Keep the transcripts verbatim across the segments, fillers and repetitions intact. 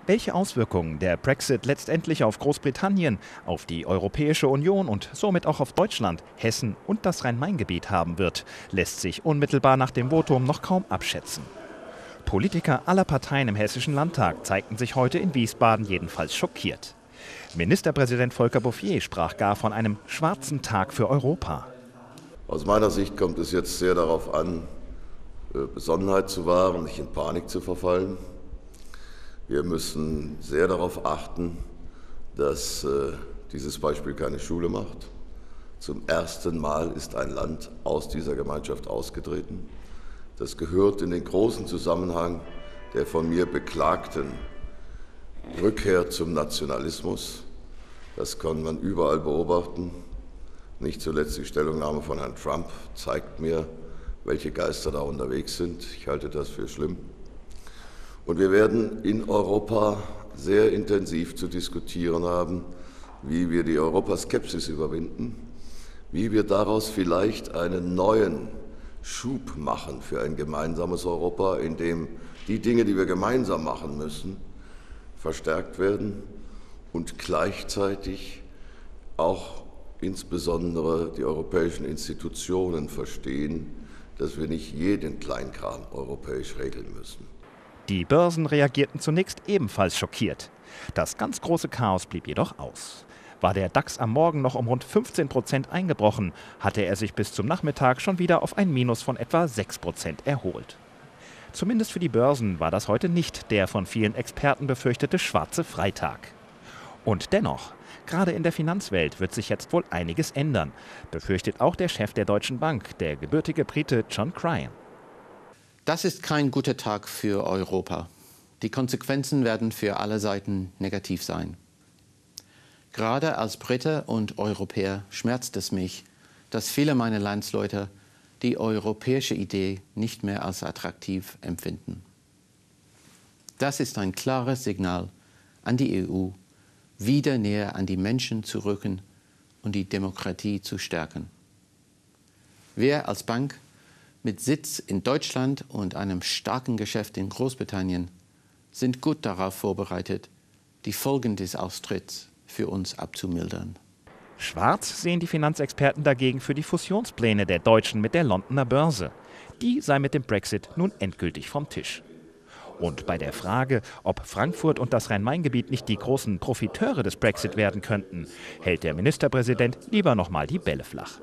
Welche Auswirkungen der Brexit letztendlich auf Großbritannien, auf die Europäische Union und somit auch auf Deutschland, Hessen und das Rhein-Main-Gebiet haben wird, lässt sich unmittelbar nach dem Votum noch kaum abschätzen. Politiker aller Parteien im Hessischen Landtag zeigten sich heute in Wiesbaden jedenfalls schockiert. Ministerpräsident Volker Bouffier sprach gar von einem schwarzen Tag für Europa. Aus meiner Sicht kommt es jetzt sehr darauf an, Besonnenheit zu wahren, nicht in Panik zu verfallen. Wir müssen sehr darauf achten, dass äh, dieses Beispiel keine Schule macht. Zum ersten Mal ist ein Land aus dieser Gemeinschaft ausgetreten. Das gehört in den großen Zusammenhang der von mir beklagten Rückkehr zum Nationalismus. Das kann man überall beobachten. Nicht zuletzt die Stellungnahme von Herrn Trump zeigt mir, welche Geister da unterwegs sind. Ich halte das für schlimm. Und wir werden in Europa sehr intensiv zu diskutieren haben, wie wir die Europaskepsis überwinden, wie wir daraus vielleicht einen neuen Schub machen für ein gemeinsames Europa, in dem die Dinge, die wir gemeinsam machen müssen, verstärkt werden und gleichzeitig auch insbesondere die europäischen Institutionen verstehen, dass wir nicht jeden Kleinkram europäisch regeln müssen. Die Börsen reagierten zunächst ebenfalls schockiert. Das ganz große Chaos blieb jedoch aus. War der DAX am Morgen noch um rund fünfzehn Prozent eingebrochen, hatte er sich bis zum Nachmittag schon wieder auf ein Minus von etwa sechs Prozent erholt. Zumindest für die Börsen war das heute nicht der von vielen Experten befürchtete schwarze Freitag. Und dennoch, gerade in der Finanzwelt wird sich jetzt wohl einiges ändern, befürchtet auch der Chef der Deutschen Bank, der gebürtige Brite John Cryan. Das ist kein guter Tag für Europa. Die Konsequenzen werden für alle Seiten negativ sein. Gerade als Brite und Europäer schmerzt es mich, dass viele meiner Landsleute die europäische Idee nicht mehr als attraktiv empfinden. Das ist ein klares Signal an die E U, wieder näher an die Menschen zu rücken und die Demokratie zu stärken. Wir als Bank mit Sitz in Deutschland und einem starken Geschäft in Großbritannien sind gut darauf vorbereitet, die Folgen des Austritts für uns abzumildern. Schwarz sehen die Finanzexperten dagegen für die Fusionspläne der Deutschen mit der Londoner Börse. Die sei mit dem Brexit nun endgültig vom Tisch. Und bei der Frage, ob Frankfurt und das Rhein-Main-Gebiet nicht die großen Profiteure des Brexit werden könnten, hält der Ministerpräsident lieber noch mal die Bälle flach.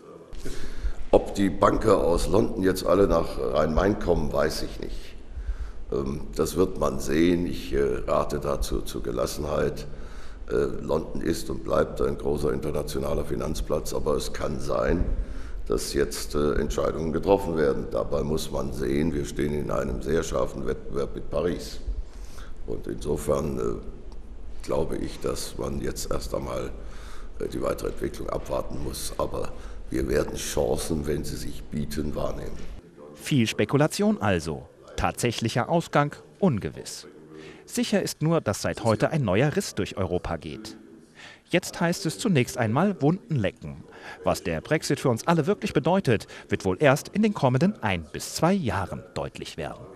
Ob die Banker aus London jetzt alle nach Rhein-Main kommen, weiß ich nicht. Das wird man sehen. Ich rate dazu zur Gelassenheit. London ist und bleibt ein großer internationaler Finanzplatz, aber es kann sein, dass jetzt Entscheidungen getroffen werden. Dabei muss man sehen, wir stehen in einem sehr scharfen Wettbewerb mit Paris. Und insofern glaube ich, dass man jetzt erst einmal die weitere Entwicklung abwarten muss. Aber wir werden Chancen, wenn sie sich bieten, wahrnehmen. Viel Spekulation also. Tatsächlicher Ausgang ungewiss. Sicher ist nur, dass seit heute ein neuer Riss durch Europa geht. Jetzt heißt es zunächst einmal Wunden lecken. Was der Brexit für uns alle wirklich bedeutet, wird wohl erst in den kommenden ein bis zwei Jahren deutlich werden.